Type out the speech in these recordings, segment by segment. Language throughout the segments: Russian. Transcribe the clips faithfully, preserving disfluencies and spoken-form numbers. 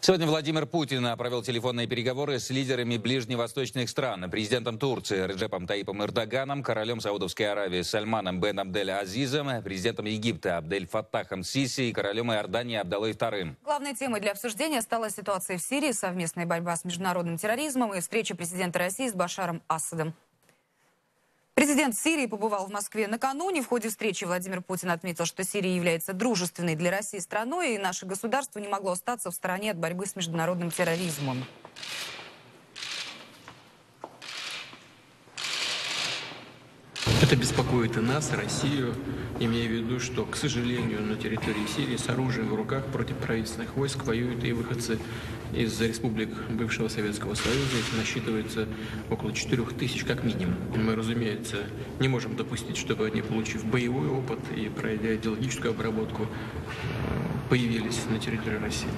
Сегодня Владимир Путин провел телефонные переговоры с лидерами ближневосточных стран, президентом Турции Реджепом Таипом Эрдоганом, королем Саудовской Аравии Сальманом бен Абдель Азизом, президентом Египта Абдель Фаттахом Сиси и королем Иордании Абдаллой вторым. Главной темой для обсуждения стала ситуация в Сирии, совместная борьба с международным терроризмом и встреча президента России с Башаром Асадом. Президент Сирии побывал в Москве накануне. В ходе встречи Владимир Путин отметил, что Сирия является дружественной для России страной, и наше государство не могло остаться в стороне от борьбы с международным терроризмом. Это беспокоит и нас, и Россию, имея в виду, что, к сожалению, на территории Сирии с оружием в руках против правительственных войск воюют и выходцы из республик бывшего Советского Союза. Их насчитывается около четырех тысяч как минимум. Мы, разумеется, не можем допустить, чтобы они, получив боевой опыт и пройдя идеологическую обработку, появились на территории России.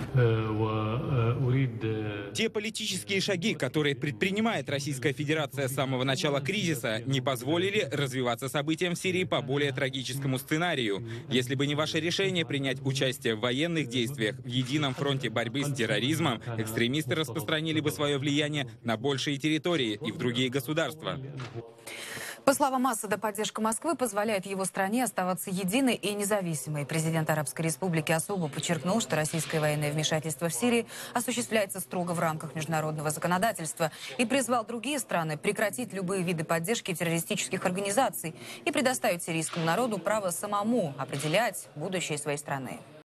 Те политические шаги, которые предпринимает Российская Федерация с самого начала кризиса, не позволили развиваться событиям в Сирии по более трагическому сценарию. Если бы не ваше решение принять участие в военных действиях в едином фронте борьбы с терроризмом, экстремисты распространили бы свое влияние на большие территории и в другие государства. По словам Асада, поддержка Москвы позволяет его стране оставаться единой и независимой. Президент Арабской Республики особо подчеркнул, что российское военное вмешательство в Сирии осуществляется строго в рамках международного законодательства и призвал другие страны прекратить любые виды поддержки террористических организаций и предоставить сирийскому народу право самому определять будущее своей страны.